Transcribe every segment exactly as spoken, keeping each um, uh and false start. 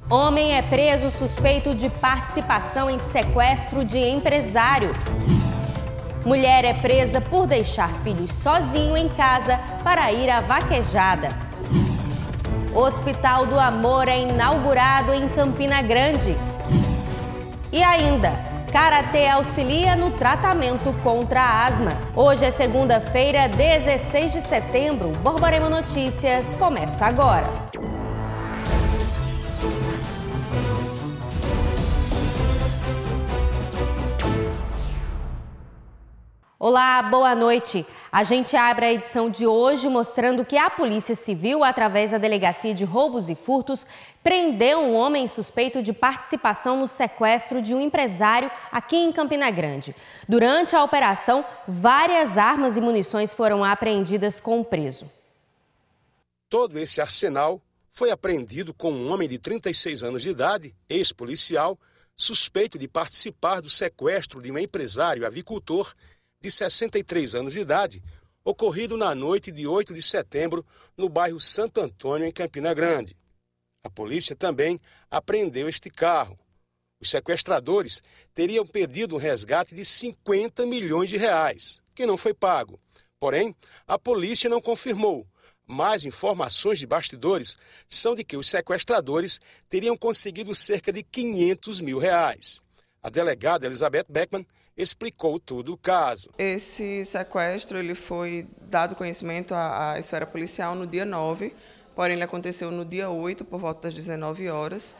Homem é preso suspeito de participação em sequestro de empresário. Mulher é presa por deixar filhos sozinho em casa para ir à vaquejada. Hospital do Amor é inaugurado em Campina Grande. E ainda, karatê auxilia no tratamento contra a asma. Hoje é segunda-feira, dezesseis de setembro. Borborema Notícias começa agora. Olá, boa noite. A gente abre a edição de hoje mostrando que a Polícia Civil, através da Delegacia de Roubos e Furtos, prendeu um homem suspeito de participação no sequestro de um empresário aqui em Campina Grande. Durante a operação, várias armas e munições foram apreendidas com o preso. Todo esse arsenal foi apreendido com um homem de trinta e seis anos de idade, ex-policial, suspeito de participar do sequestro de um empresário avicultor de sessenta e três anos de idade, ocorrido na noite de oito de setembro no bairro Santo Antônio, em Campina Grande. A polícia também apreendeu este carro. Os sequestradores teriam pedido um resgate de cinquenta milhões de reais, que não foi pago. Porém, a polícia não confirmou. Mais informações de bastidores são de que os sequestradores teriam conseguido cerca de quinhentos mil reais. A delegada Elizabeth Beckman explicou todo o caso. Esse sequestro ele foi dado conhecimento à, à esfera policial no dia nove, porém ele aconteceu no dia oito, por volta das dezenove horas.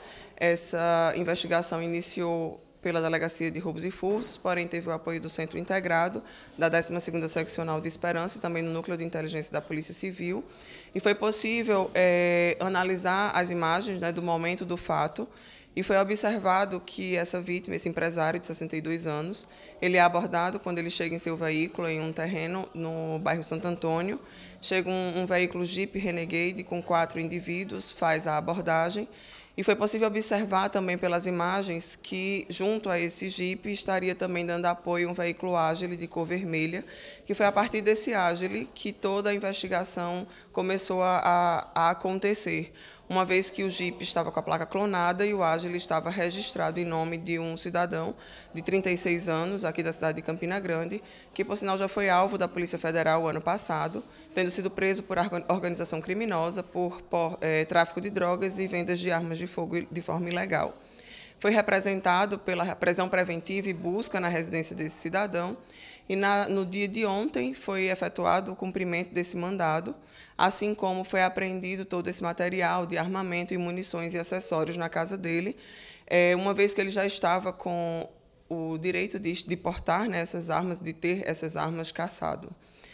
Essa investigação iniciou pela Delegacia de Roubos e Furtos, porém teve o apoio do Centro Integrado, da décima segunda Seccional de Esperança e também no Núcleo de Inteligência da Polícia Civil. E foi possível é, analisar as imagens, né, do momento do fato. E foi observado que essa vítima, esse empresário de sessenta e dois anos, ele é abordado quando ele chega em seu veículo em um terreno no bairro Santo Antônio. Chega um, um veículo Jeep Renegade com quatro indivíduos, faz a abordagem. E foi possível observar também pelas imagens que, junto a esse Jeep, estaria também dando apoio um veículo Agile de cor vermelha, que foi a partir desse Agile que toda a investigação começou a, a, a acontecer. Uma vez que o Jeep estava com a placa clonada e o Agile estava registrado em nome de um cidadão de trinta e seis anos, aqui da cidade de Campina Grande, que, por sinal, já foi alvo da Polícia Federal o ano passado, tendo sido preso por organização criminosa, por, por é, tráfico de drogas e vendas de armas de fogo de forma ilegal. Foi representado pela prisão preventiva e busca na residência desse cidadão, e na, no dia de ontem foi efetuado o cumprimento desse mandado, assim como foi apreendido todo esse material de armamento e munições e acessórios na casa dele, é, uma vez que ele já estava com o direito de, de portar, né, essas armas, de ter essas armas caçado.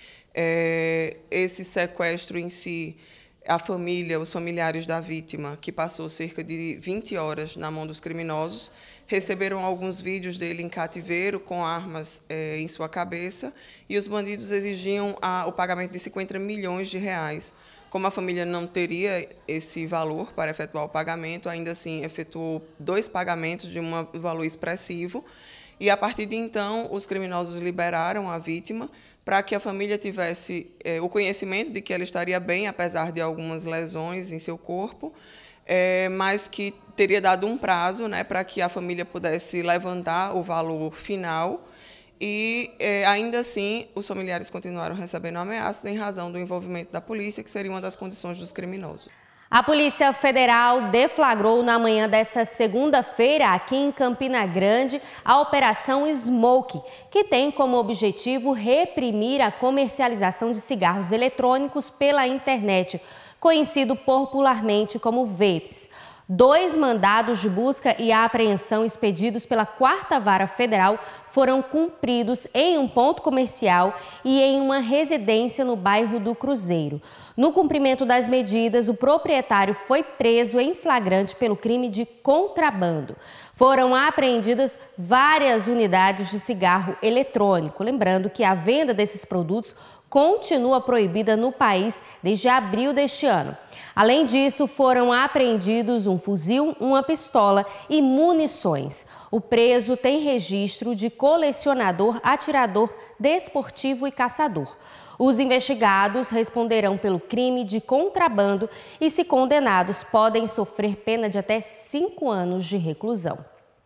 É, esse sequestro em si, a família, os familiares da vítima, que passou cerca de vinte horas na mão dos criminosos, receberam alguns vídeos dele em cativeiro com armas é, em sua cabeça e os bandidos exigiam a, o pagamento de cinquenta milhões de reais. Como a família não teria esse valor para efetuar o pagamento, ainda assim efetuou dois pagamentos de um valor expressivo e, a partir de então, os criminosos liberaram a vítima para que a família tivesse é, o conhecimento de que ela estaria bem, apesar de algumas lesões em seu corpo, é, mas que teria dado um prazo, né, para que a família pudesse levantar o valor final e, é, ainda assim, os familiares continuaram recebendo ameaças em razão do envolvimento da polícia, que seria uma das condições dos criminosos. A Polícia Federal deflagrou na manhã desta segunda-feira, aqui em Campina Grande, a Operação Smoke, que tem como objetivo reprimir a comercialização de cigarros eletrônicos pela internet, conhecido popularmente como vapes. Dois mandados de busca e apreensão expedidos pela Quarta Vara Federal foram cumpridos em um ponto comercial e em uma residência no bairro do Cruzeiro. No cumprimento das medidas, o proprietário foi preso em flagrante pelo crime de contrabando. Foram apreendidas várias unidades de cigarro eletrônico. Lembrando que a venda desses produtos continua proibida no país desde abril deste ano. Além disso, foram apreendidos um fuzil, uma pistola e munições. O preso tem registro de colecionador, atirador desportivo e caçador. Os investigados responderão pelo crime de contrabando e, se condenados, podem sofrer pena de até cinco anos de reclusão.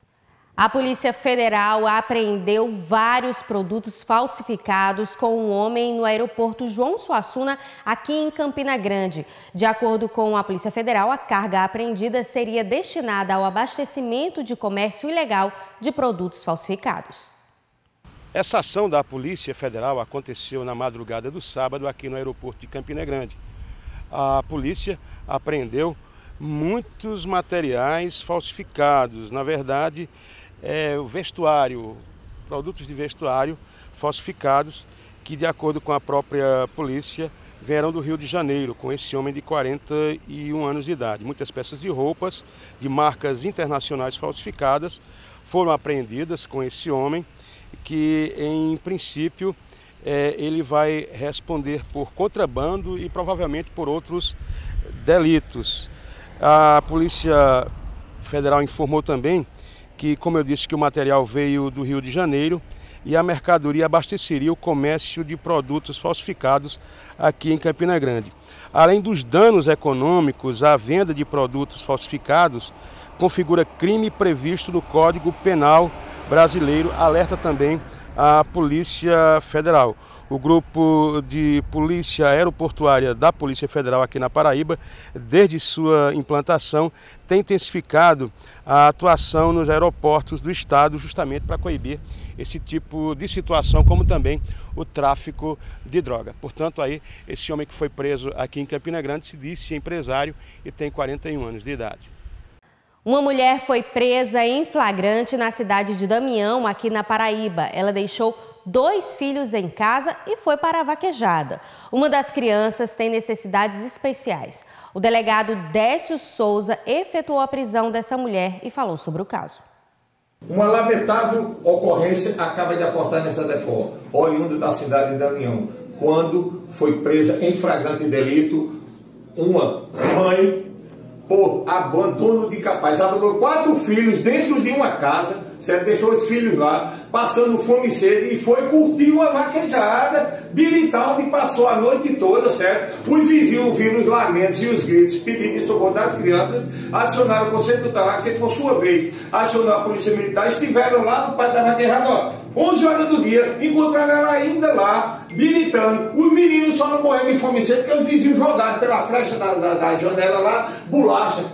A Polícia Federal apreendeu vários produtos falsificados com um homem no aeroporto João Suassuna, aqui em Campina Grande. De acordo com a Polícia Federal, a carga apreendida seria destinada ao abastecimento de comércio ilegal de produtos falsificados. Essa ação da Polícia Federal aconteceu na madrugada do sábado aqui no aeroporto de Campina Grande. A polícia apreendeu muitos materiais falsificados, na verdade, é o vestuário, produtos de vestuário falsificados que, de acordo com a própria polícia, vieram do Rio de Janeiro, com esse homem de quarenta e um anos de idade. Muitas peças de roupas de marcas internacionais falsificadas foram apreendidas com esse homem, que em princípio é, ele vai responder por contrabando e provavelmente por outros delitos. A Polícia Federal informou também que, como eu disse, que o material veio do Rio de Janeiro e a mercadoria abasteceria o comércio de produtos falsificados aqui em Campina Grande. Além dos danos econômicos, a venda de produtos falsificados configura crime previsto no Código Penal brasileiro, alerta também a Polícia Federal. O grupo de polícia aeroportuária da Polícia Federal aqui na Paraíba, desde sua implantação, tem intensificado a atuação nos aeroportos do estado justamente para coibir esse tipo de situação, como também o tráfico de droga. Portanto, aí esse homem que foi preso aqui em Campina Grande se disse empresário e tem quarenta e um anos de idade. Uma mulher foi presa em flagrante na cidade de Damião, aqui na Paraíba. Ela deixou dois filhos em casa e foi para a vaquejada. Uma das crianças tem necessidades especiais. O delegado Décio Souza efetuou a prisão dessa mulher e falou sobre o caso. Uma lamentável ocorrência acaba de aportar nessa depó, oriunda da cidade de Damião, quando foi presa em flagrante delito uma mãe por abandono de capaz. Abandonou quatro filhos dentro de uma casa, certo? Deixou os filhos lá, passando fome e sede, e foi curtir uma vaquejada bilitar, onde passou a noite toda, certo? Os vizinhos ouviram os lamentos e os gritos, pedindo socorro das crianças, acionaram o Conselho Tutelar, que por sua vez acionou a Polícia Militar, estiveram lá no pátio da vaquejada, ó, onze horas do dia, encontraram ela ainda lá, militando. Os meninos só não morreram de fome e sede, porque os vizinhos jogaram pela flecha da, da, da janela lá, bolacha.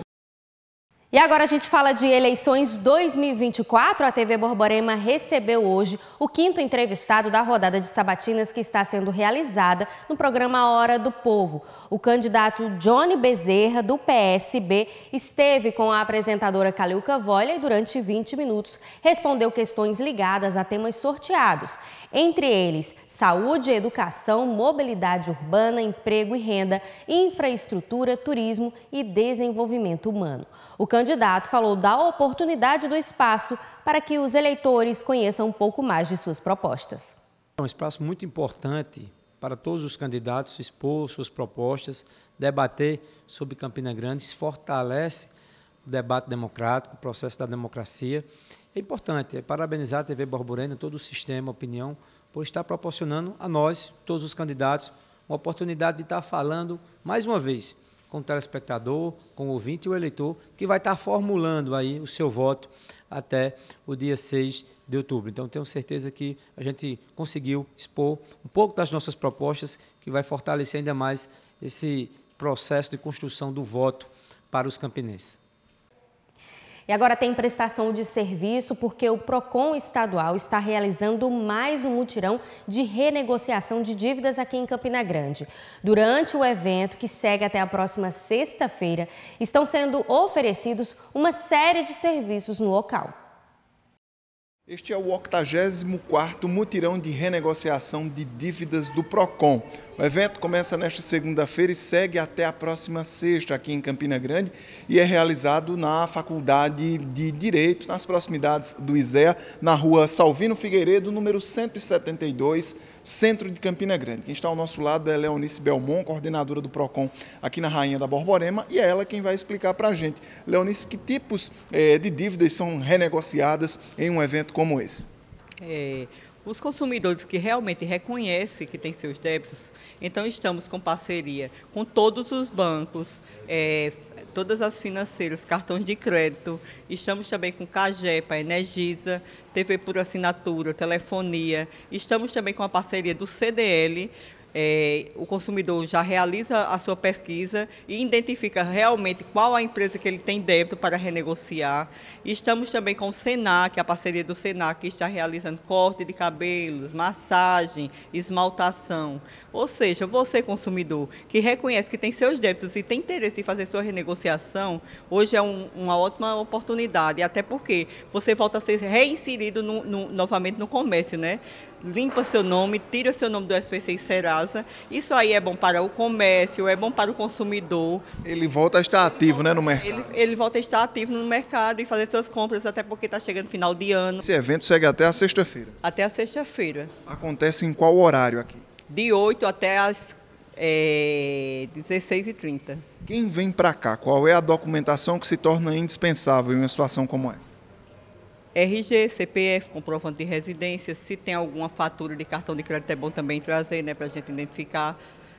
E agora a gente fala de eleições dois mil e vinte e quatro. A T V Borborema recebeu hoje o quinto entrevistado da rodada de sabatinas que está sendo realizada no programa Hora do Povo. O candidato Johnny Bezerra, do P S B, esteve com a apresentadora Calilca Volha e durante vinte minutos respondeu questões ligadas a temas sorteados. Entre eles, saúde, educação, mobilidade urbana, emprego e renda, infraestrutura, turismo e desenvolvimento humano. O candidato falou da oportunidade do espaço para que os eleitores conheçam um pouco mais de suas propostas. É um espaço muito importante para todos os candidatos expor suas propostas, debater sobre Campina Grande, isso fortalece o debate democrático, o processo da democracia. É importante, é parabenizar a T V Borborema, todo o sistema, opinião, por estar proporcionando a nós, todos os candidatos, uma oportunidade de estar falando mais uma vez com o telespectador, com o ouvinte e o eleitor, que vai estar formulando aí o seu voto até o dia seis de outubro. Então, tenho certeza que a gente conseguiu expor um pouco das nossas propostas, que vai fortalecer ainda mais esse processo de construção do voto para os campinenses. E agora tem prestação de serviço porque o Procon estadual está realizando mais um mutirão de renegociação de dívidas aqui em Campina Grande. Durante o evento, que segue até a próxima sexta-feira, estão sendo oferecidos uma série de serviços no local. Este é o octagésimo quarto mutirão de renegociação de dívidas do Procon. O evento começa nesta segunda-feira e segue até a próxima sexta aqui em Campina Grande e é realizado na Faculdade de Direito, nas proximidades do I S E A, na rua Salvino Figueiredo, número cento e setenta e dois, centro de Campina Grande. Quem está ao nosso lado é Leonice Belmont, coordenadora do Procon aqui na Rainha da Borborema, e é ela quem vai explicar para a gente. Leonice, que tipos eh, de dívidas são renegociadas em um evento como esse? É, Os consumidores que realmente reconhecem que têm seus débitos, então estamos com parceria com todos os bancos, é, todas as financeiras, cartões de crédito, estamos também com Cagepa, Energisa, T V por assinatura, telefonia, estamos também com a parceria do C D L. É, o consumidor já realiza a sua pesquisa e identifica realmente qual a empresa que ele tem débito para renegociar. E estamos também com o Senac, a parceria do Senac, que está realizando corte de cabelos, massagem, esmaltação. Ou seja, você, consumidor, que reconhece que tem seus débitos e tem interesse em fazer sua renegociação, hoje é um, uma ótima oportunidade, até porque você volta a ser reinserido no, no, novamente no comércio, né? Limpa seu nome, tira seu nome do S P C e Serasa. Isso aí é bom para o comércio, é bom para o consumidor. Ele volta a estar ativo, né, no mercado? Ele, ele volta a estar ativo no mercado e fazer suas compras, até porque está chegando final de ano. Esse evento segue até a sexta-feira. Até a sexta-feira. Acontece em qual horário aqui? De oito até as é, dezesseis e trinta. Quem vem para cá, qual é a documentação que se torna indispensável em uma situação como essa? R G, C P F, comprovante de residência. Se tem alguma fatura de cartão de crédito, é bom também trazer, né, para a gente identificar.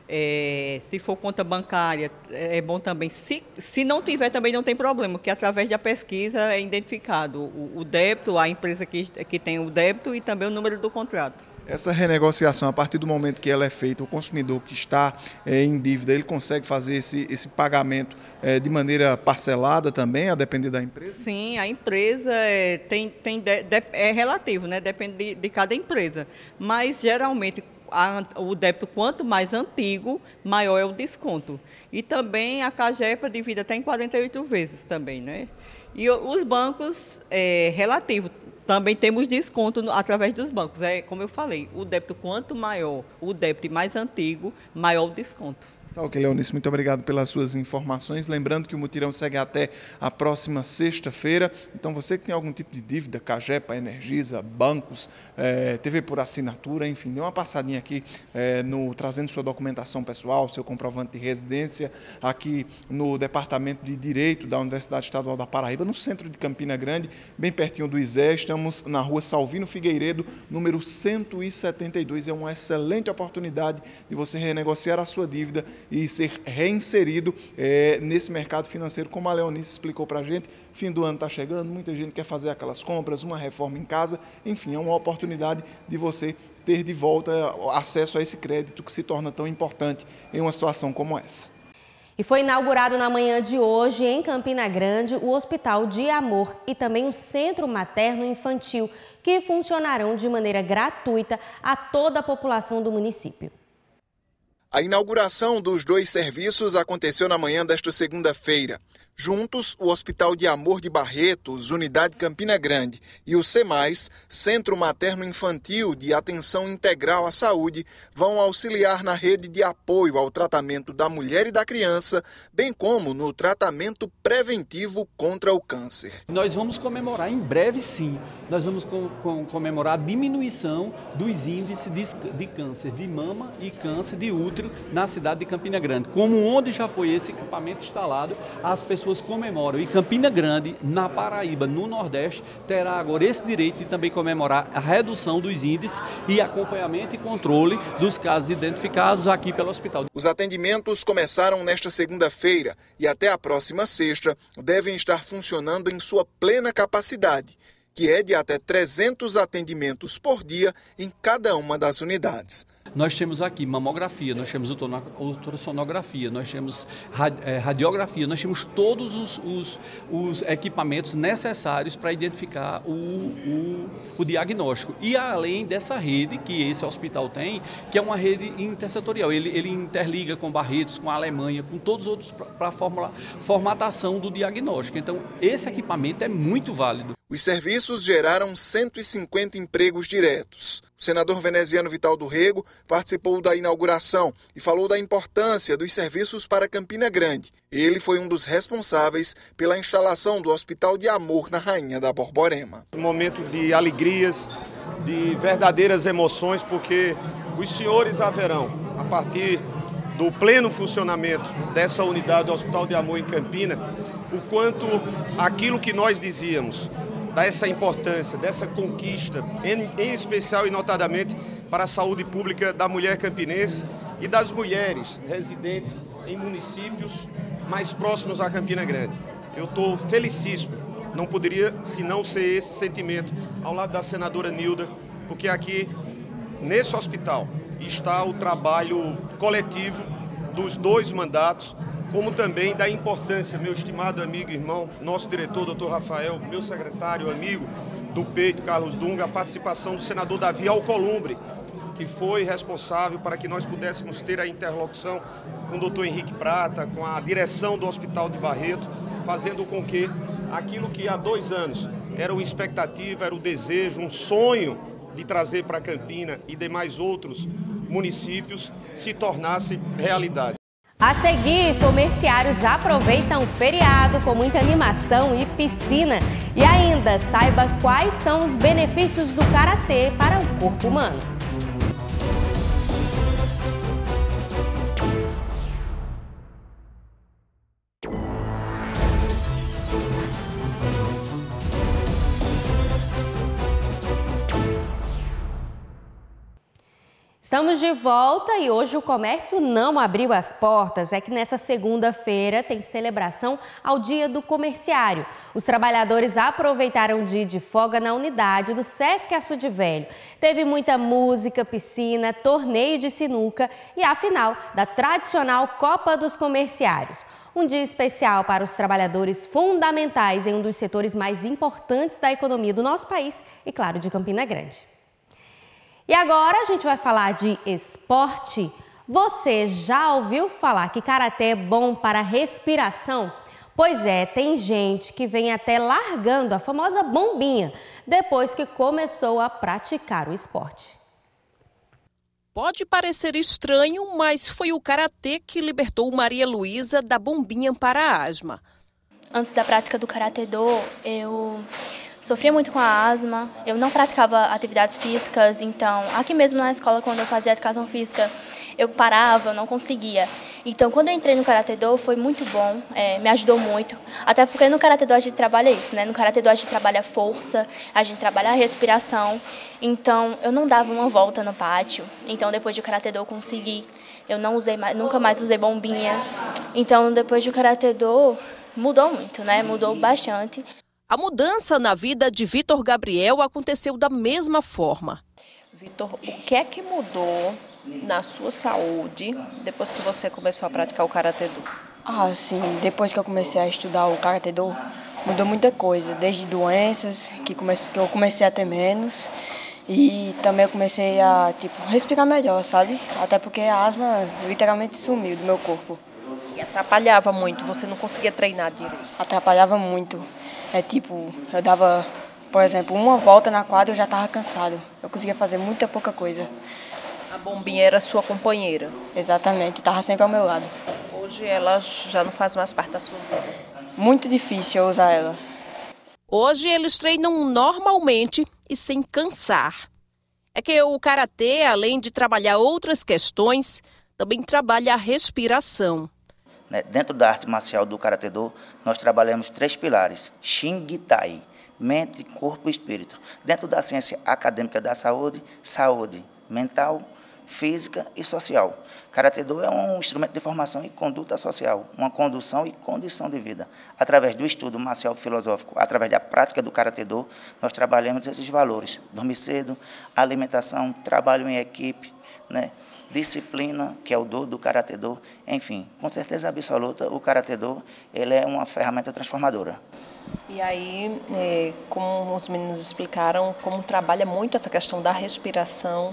É, se for conta bancária, é bom também. Se, se não tiver, também não tem problema, porque através da pesquisa é identificado o, o débito, a empresa que, que tem o débito e também o número do contrato. Essa renegociação, a partir do momento que ela é feita, o consumidor que está é, em dívida, ele consegue fazer esse, esse pagamento é, de maneira parcelada também, a depender da empresa? Sim, a empresa é, tem, tem de, de, é relativo, né? Depende de, de cada empresa. Mas, geralmente, a, o débito, quanto mais antigo, maior é o desconto. E também a Cagepa divide até em quarenta e oito vezes também, né? E os bancos, é, relativo, também temos desconto no, através dos bancos. É como eu falei, o débito quanto maior, o débito mais antigo, maior o desconto. Tá ok, Leonice, muito obrigado pelas suas informações. Lembrando que o mutirão segue até a próxima sexta-feira. Então, você que tem algum tipo de dívida, Cagepa, Energisa, bancos, é, T V por assinatura, enfim, dê uma passadinha aqui é, no, trazendo sua documentação pessoal, seu comprovante de residência, aqui no Departamento de Direito da Universidade Estadual da Paraíba, no centro de Campina Grande, bem pertinho do I Z E. Estamos na rua Salvino Figueiredo, número cento e setenta e dois. É uma excelente oportunidade de você renegociar a sua dívida e ser reinserido é, nesse mercado financeiro, como a Leonice explicou para a gente. Fim do ano está chegando, muita gente quer fazer aquelas compras, uma reforma em casa, enfim, é uma oportunidade de você ter de volta acesso a esse crédito que se torna tão importante em uma situação como essa. E foi inaugurado na manhã de hoje, em Campina Grande, o Hospital de Amor e também o Centro Materno Infantil, que funcionarão de maneira gratuita a toda a população do município. A inauguração dos dois serviços aconteceu na manhã desta segunda-feira. Juntos, o Hospital de Amor de Barretos, Unidade Campina Grande, e o SEMAIS, Centro Materno Infantil de Atenção Integral à Saúde, vão auxiliar na rede de apoio ao tratamento da mulher e da criança, bem como no tratamento preventivo contra o câncer. Nós vamos comemorar em breve, sim, nós vamos com, com, comemorar a diminuição dos índices de, de câncer de mama e câncer de útero na cidade de Campina Grande. Como onde já foi esse equipamento instalado, as pessoas comemoram. E Campina Grande, na Paraíba, no Nordeste, terá agora esse direito de também comemorar a redução dos índices e acompanhamento e controle dos casos identificados aqui pelo hospital. Os atendimentos começaram nesta segunda-feira e até a próxima sexta devem estar funcionando em sua plena capacidade, que é de até trezentos atendimentos por dia em cada uma das unidades. Nós temos aqui mamografia, nós temos ultrassonografia, nós temos radiografia, nós temos todos os, os, os equipamentos necessários para identificar o, o, o diagnóstico. E além dessa rede que esse hospital tem, que é uma rede intersetorial, ele, ele interliga com Barretos, com a Alemanha, com todos os outros para a formatação do diagnóstico. Então, esse equipamento é muito válido. Os serviços geraram cento e cinquenta empregos diretos. O senador veneziano Vital do Rego participou da inauguração e falou da importância dos serviços para Campina Grande. Ele foi um dos responsáveis pela instalação do Hospital de Amor na Rainha da Borborema. Um momento de alegrias, de verdadeiras emoções, porque os senhores haverão, a partir do pleno funcionamento dessa unidade do Hospital de Amor em Campina, o quanto aquilo que nós dizíamos, dá essa importância, dessa conquista, em, em especial e notadamente para a saúde pública da mulher campinense e das mulheres residentes em municípios mais próximos a Campina Grande. Eu estou felicíssimo, não poderia senão ser esse sentimento ao lado da senadora Nilda, porque aqui, nesse hospital, está o trabalho coletivo dos dois mandatos, como também da importância, meu estimado amigo e irmão, nosso diretor, doutor Rafael, meu secretário, amigo do peito, Carlos Dunga, a participação do senador Davi Alcolumbre, que foi responsável para que nós pudéssemos ter a interlocução com o doutor Henrique Prata, com a direção do Hospital de Barreto, fazendo com que aquilo que há dois anos era uma expectativa, era o desejo, um sonho de trazer para Campina e demais outros municípios se tornasse realidade. A seguir, comerciários aproveitam o feriado com muita animação e piscina. E ainda, saiba quais são os benefícios do karatê para o corpo humano. Estamos de volta e hoje o comércio não abriu as portas. É que nessa segunda-feira tem celebração ao Dia do Comerciário. Os trabalhadores aproveitaram o dia de folga na unidade do Sesc Açude Velho. Teve muita música, piscina, torneio de sinuca e a final da tradicional Copa dos Comerciários. Um dia especial para os trabalhadores fundamentais em um dos setores mais importantes da economia do nosso país e, claro, de Campina Grande. E agora a gente vai falar de esporte. Você já ouviu falar que karatê é bom para a respiração? Pois é, tem gente que vem até largando a famosa bombinha depois que começou a praticar o esporte. Pode parecer estranho, mas foi o karatê que libertou Maria Luísa da bombinha para a asma. Antes da prática do karatê-do, eu sofria muito com a asma, eu não praticava atividades físicas, então aqui mesmo na escola, quando eu fazia educação física, eu parava, eu não conseguia. Então quando eu entrei no karatê-do foi muito bom, é, me ajudou muito, até porque no karatê-do a gente trabalha isso, né? No karatê-do a gente trabalha a força, a gente trabalha a respiração, então eu não dava uma volta no pátio, então depois do karatê-do eu consegui, eu não usei, nunca mais usei bombinha, então depois do karatê-do mudou muito, né? Mudou bastante. A mudança na vida de Vitor Gabriel aconteceu da mesma forma. Vitor, o que é que mudou na sua saúde depois que você começou a praticar o karatê-do? Ah, sim, depois que eu comecei a estudar o karatê-do, mudou muita coisa, desde doenças, que, comece, que eu comecei a ter menos, e também eu comecei a tipo, respirar melhor, sabe? Até porque a asma literalmente sumiu do meu corpo. E atrapalhava muito, você não conseguia treinar direito? Atrapalhava muito. É tipo, eu dava, por exemplo, uma volta na quadra e eu já estava cansado. Eu conseguia fazer muita pouca coisa. A bombinha era sua companheira? Exatamente, estava sempre ao meu lado. Hoje ela já não faz mais parte da sua vida? Muito difícil eu usar ela. Hoje eles treinam normalmente e sem cansar. É que o karatê, além de trabalhar outras questões, também trabalha a respiração. Dentro da arte marcial do karatê-do, nós trabalhamos três pilares, Shingitai, mente, corpo e espírito. Dentro da ciência acadêmica da saúde, saúde mental, física e social. Karatê-do é um instrumento de formação e conduta social, uma condução e condição de vida. Através do estudo marcial filosófico, através da prática do karatê-do, nós trabalhamos esses valores, dormir cedo, alimentação, trabalho em equipe, né? Disciplina, que é o do do karatê-do, enfim, com certeza absoluta, o karatê-do ele é uma ferramenta transformadora. E aí, é, como os meninos explicaram, como trabalha muito essa questão da respiração,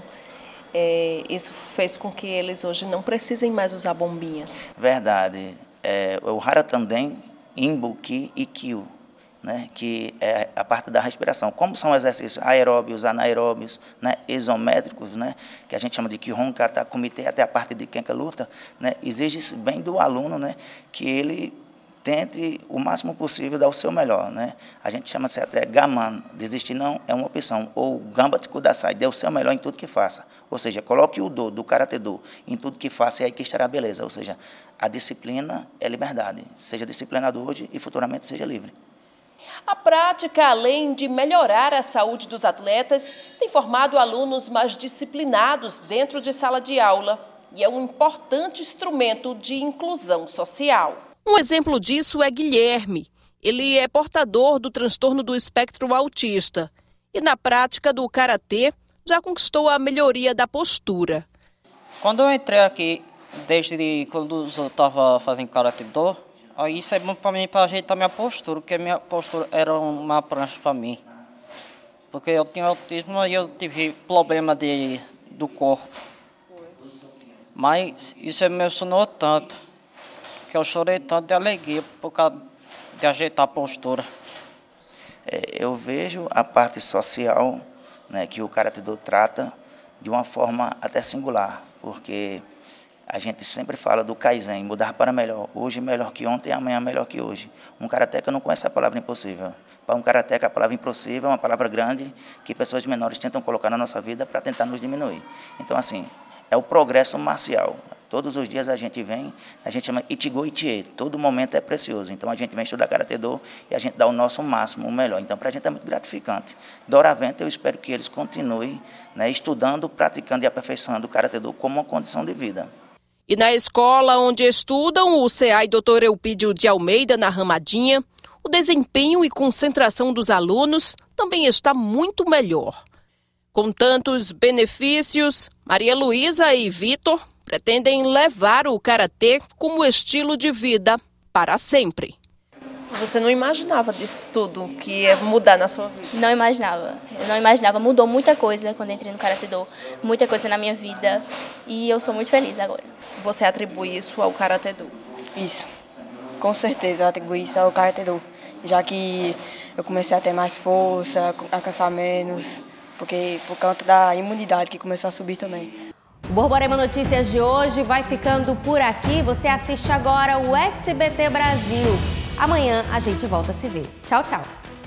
é, isso fez com que eles hoje não precisem mais usar bombinha. Verdade. É, o Haratanden, Imbuki e Kyu, né, que é a parte da respiração. Como são exercícios aeróbios, anaeróbios, né, isométricos, né, que a gente chama de Kihon, Kata, Kumite, até a parte de Kenka luta, né, exige bem do aluno, né, que ele tente o máximo possível dar o seu melhor. Né. A gente chama -se até Gaman, desistir não é uma opção, ou Gambat Kudasai, dê o seu melhor em tudo que faça. Ou seja, coloque o do, do karatê-do em tudo que faça e aí que estará a beleza. Ou seja, a disciplina é liberdade. Seja disciplinado hoje e futuramente seja livre. A prática, além de melhorar a saúde dos atletas, tem formado alunos mais disciplinados dentro de sala de aula e é um importante instrumento de inclusão social. Um exemplo disso é Guilherme. Ele é portador do transtorno do espectro autista e, na prática do karatê, já conquistou a melhoria da postura. Quando eu entrei aqui, desde quando eu estava fazendo karatê-do, aí isso é bom para mim, para ajeitar minha postura, porque minha postura era uma prancha para mim. Porque eu tinha autismo e eu tive problema de, do corpo. Mas isso me emocionou tanto, que eu chorei tanto de alegria por causa de ajeitar a postura. É, eu vejo a parte social, né, que o karatê-do trata de uma forma até singular, porque a gente sempre fala do Kaizen, mudar para melhor. Hoje melhor que ontem, amanhã melhor que hoje. Um karateca não conhece a palavra impossível. Para um karateca, a palavra impossível é uma palavra grande que pessoas menores tentam colocar na nossa vida para tentar nos diminuir. Então, assim, é o progresso marcial. Todos os dias a gente vem, a gente chama Ichigo Ichie, todo momento é precioso. Então a gente vem estudar karatê-do e a gente dá o nosso máximo, o melhor. Então para a gente é muito gratificante. Doravante eu espero que eles continuem, né, estudando, praticando e aperfeiçoando o karatê-do como uma condição de vida. E na escola onde estudam, o C A I doutor Eupídio de Almeida, na Ramadinha, o desempenho e concentração dos alunos também está muito melhor. Com tantos benefícios, Maria Luísa e Vitor pretendem levar o karatê como estilo de vida para sempre. Você não imaginava disso tudo, que ia mudar na sua vida? Não imaginava. Eu não imaginava. Mudou muita coisa quando entrei no karatê-do. Muita coisa na minha vida. E eu sou muito feliz agora. Você atribui isso ao karatê-do? Isso. Com certeza eu atribuo isso ao karatê-do. Já que eu comecei a ter mais força, a cansar menos. Porque por conta da imunidade que começou a subir também. O Borborema Notícias de hoje vai ficando por aqui. Você assiste agora o S B T Brasil. Amanhã a gente volta a se ver. Tchau, tchau.